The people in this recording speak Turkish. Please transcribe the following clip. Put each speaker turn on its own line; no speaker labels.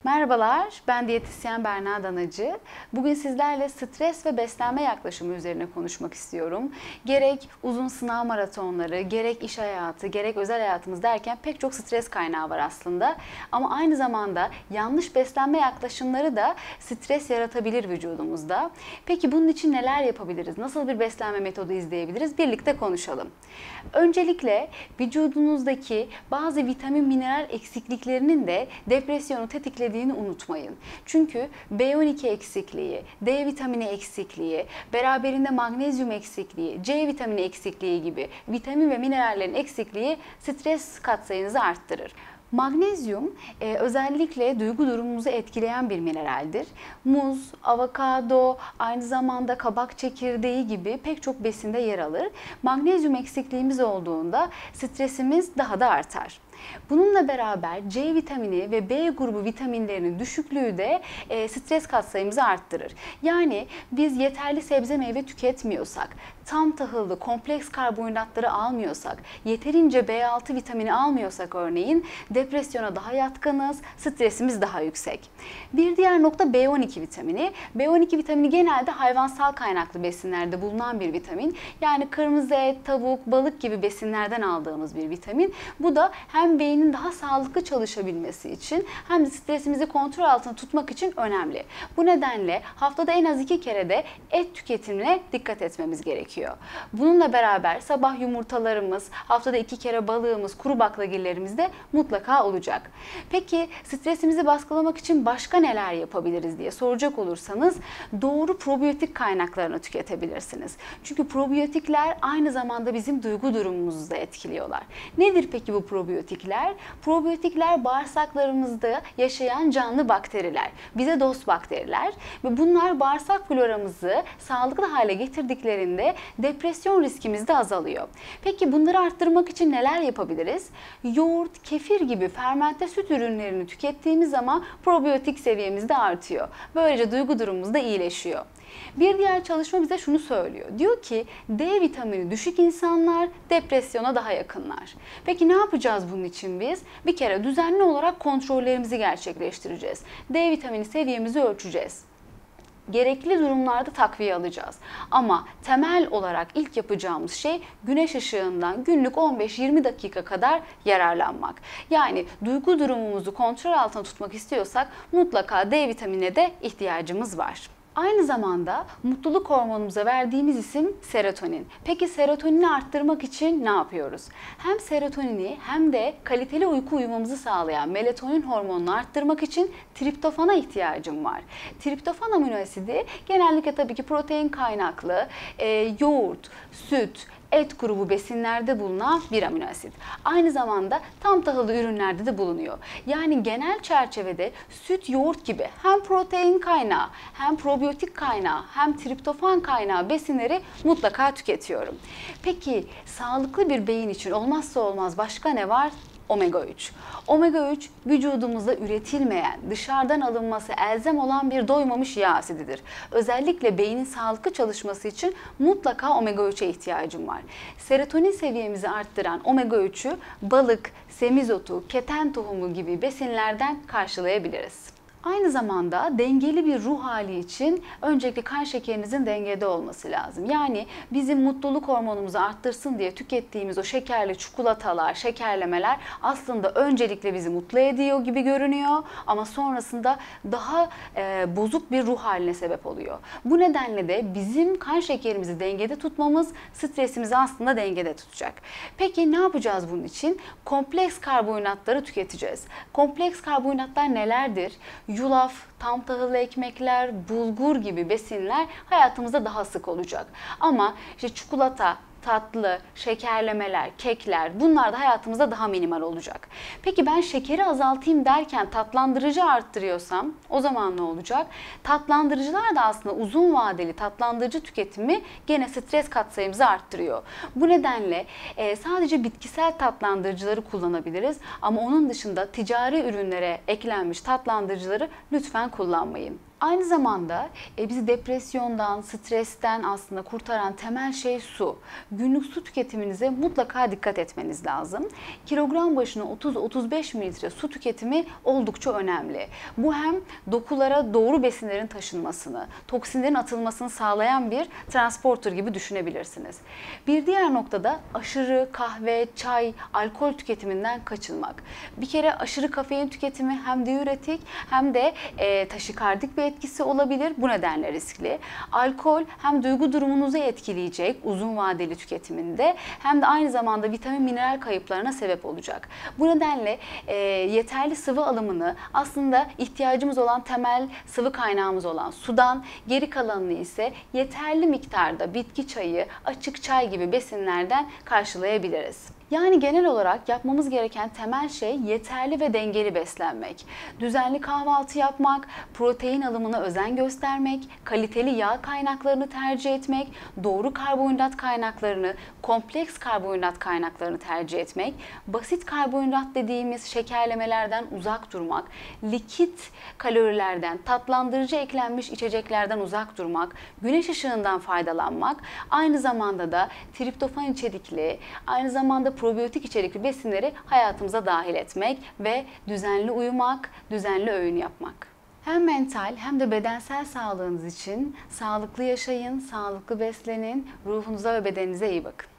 Merhabalar, ben diyetisyen Berna Danacı. Bugün sizlerle stres ve beslenme yaklaşımı üzerine konuşmak istiyorum. Gerek uzun sınav maratonları, gerek iş hayatı, gerek özel hayatımız derken pek çok stres kaynağı var aslında. Ama aynı zamanda yanlış beslenme yaklaşımları da stres yaratabilir vücudumuzda. Peki bunun için neler yapabiliriz? Nasıl bir beslenme metodu izleyebiliriz? Birlikte konuşalım. Öncelikle vücudunuzdaki bazı vitamin, mineral eksikliklerinin de depresyonu tetiklediğini unutmayın. Çünkü B12 eksikliği, D vitamini eksikliği, beraberinde magnezyum eksikliği, C vitamini eksikliği gibi vitamin ve minerallerin eksikliği stres katsayınızı arttırır. Magnezyum özellikle duygu durumumuzu etkileyen bir mineraldir. Muz, avokado, aynı zamanda kabak çekirdeği gibi pek çok besinde yer alır. Magnezyum eksikliğimiz olduğunda stresimiz daha da artar. Bununla beraber C vitamini ve B grubu vitaminlerinin düşüklüğü de stres katsayımızı arttırır. Yani biz yeterli sebze meyve tüketmiyorsak, tam tahıllı kompleks karbonhidratları almıyorsak, yeterince B6 vitamini almıyorsak örneğin depresyona daha yatkınız, stresimiz daha yüksek. Bir diğer nokta B12 vitamini. B12 vitamini genelde hayvansal kaynaklı besinlerde bulunan bir vitamin. Yani kırmızı et, tavuk, balık gibi besinlerden aldığımız bir vitamin. Bu da hem beynin daha sağlıklı çalışabilmesi için hem de stresimizi kontrol altında tutmak için önemli. Bu nedenle haftada en az 2 kere de et tüketimine dikkat etmemiz gerekiyor. Bununla beraber sabah yumurtalarımız, haftada 2 kere balığımız, kuru baklagillerimiz de mutlaka olacak. Peki stresimizi baskılamak için başka neler yapabiliriz diye soracak olursanız doğru probiyotik kaynaklarını tüketebilirsiniz. Çünkü probiyotikler aynı zamanda bizim duygu durumumuzu da etkiliyorlar. Nedir peki bu probiyotikler? Probiyotikler bağırsaklarımızda yaşayan canlı bakteriler, bize dost bakteriler ve bunlar bağırsak floramızı sağlıklı hale getirdiklerinde depresyon riskimiz de azalıyor. Peki bunları arttırmak için neler yapabiliriz? Yoğurt, kefir gibi fermente süt ürünlerini tükettiğimiz zaman probiyotik seviyemiz de artıyor. Böylece duygu durumumuz da iyileşiyor. Bir diğer çalışma bize şunu söylüyor. Diyor ki D vitamini düşük insanlar depresyona daha yakınlar. Peki ne yapacağız bunun için biz? Bir kere düzenli olarak kontrollerimizi gerçekleştireceğiz. D vitamini seviyemizi ölçeceğiz. Gerekli durumlarda takviye alacağız. Ama temel olarak ilk yapacağımız şey güneş ışığından günlük 15-20 dakika kadar yararlanmak. Yani duygu durumumuzu kontrol altında tutmak istiyorsak mutlaka D vitaminine de ihtiyacımız var. Aynı zamanda mutluluk hormonumuza verdiğimiz isim serotonin. Peki serotonini arttırmak için ne yapıyoruz? Hem serotonini hem de kaliteli uyku uyumamızı sağlayan melatonin hormonunu arttırmak için triptofana ihtiyacım var. Triptofan amino asidi genellikle tabii ki protein kaynaklı, yoğurt, süt, et grubu besinlerde bulunan bir amino asit. Aynı zamanda tam tahıllı ürünlerde de bulunuyor. Yani genel çerçevede süt, yoğurt gibi hem protein kaynağı, hem probiyotik kaynağı, hem triptofan kaynağı besinleri mutlaka tüketiyorum. Peki sağlıklı bir beyin için olmazsa olmaz başka ne var? Omega 3. Omega 3 vücudumuzda üretilmeyen, dışarıdan alınması elzem olan bir doymamış yağ asididir. Özellikle beynin sağlıklı çalışması için mutlaka omega 3'e ihtiyacım var. Serotonin seviyemizi arttıran omega 3'ü balık, semizotu, keten tohumu gibi besinlerden karşılayabiliriz. Aynı zamanda dengeli bir ruh hali için öncelikle kan şekerinizin dengede olması lazım. Yani bizim mutluluk hormonumuzu arttırsın diye tükettiğimiz o şekerli çikolatalar, şekerlemeler aslında öncelikle bizi mutlu ediyor gibi görünüyor ama sonrasında daha bozuk bir ruh haline sebep oluyor. Bu nedenle de bizim kan şekerimizi dengede tutmamız stresimizi aslında dengede tutacak. Peki ne yapacağız bunun için? Kompleks karbonhidratları tüketeceğiz. Kompleks karbonhidratlar nelerdir? Yulaf, tam tahıllı ekmekler, bulgur gibi besinler hayatımızda daha sık olacak. Ama işte çikolata, tatlı, şekerlemeler, kekler bunlar da hayatımızda daha minimal olacak. Peki ben şekeri azaltayım derken tatlandırıcı arttırıyorsam o zaman ne olacak? Tatlandırıcılar da aslında uzun vadeli tatlandırıcı tüketimi gene stres katsayımızı arttırıyor. Bu nedenle sadece bitkisel tatlandırıcıları kullanabiliriz ama onun dışında ticari ürünlere eklenmiş tatlandırıcıları lütfen kullanmayın. Aynı zamanda bizi depresyondan, stresten aslında kurtaran temel şey su. Günlük su tüketiminize mutlaka dikkat etmeniz lazım. Kilogram başına 30-35 mililitre su tüketimi oldukça önemli. Bu hem dokulara doğru besinlerin taşınmasını, toksinlerin atılmasını sağlayan bir transporter gibi düşünebilirsiniz. Bir diğer noktada aşırı kahve, çay, alkol tüketiminden kaçınmak. Bir kere aşırı kafein tüketimi hem diüretik hem de taşikardik bir etkisi olabilir. Bu nedenle riskli. Alkol hem duygu durumunuzu etkileyecek uzun vadeli tüketiminde hem de aynı zamanda vitamin mineral kayıplarına sebep olacak. Bu nedenle yeterli sıvı alımını aslında ihtiyacımız olan temel sıvı kaynağımız olan sudan, geri kalanını ise yeterli miktarda bitki çayı, açık çay gibi besinlerden karşılayabiliriz. Yani genel olarak yapmamız gereken temel şey yeterli ve dengeli beslenmek. Düzenli kahvaltı yapmak, protein alımına özen göstermek, kaliteli yağ kaynaklarını tercih etmek, doğru karbonhidrat kaynaklarını, kompleks karbonhidrat kaynaklarını tercih etmek, basit karbonhidrat dediğimiz şekerlemelerden uzak durmak, likit kalorilerden, tatlandırıcı eklenmiş içeceklerden uzak durmak, güneş ışığından faydalanmak, aynı zamanda da triptofan içerikli, aynı zamanda probiyotik içerikli besinleri hayatımıza dahil etmek ve düzenli uyumak, düzenli öğün yapmak. Hem mental hem de bedensel sağlığınız için sağlıklı yaşayın, sağlıklı beslenin, ruhunuza ve bedeninize iyi bakın.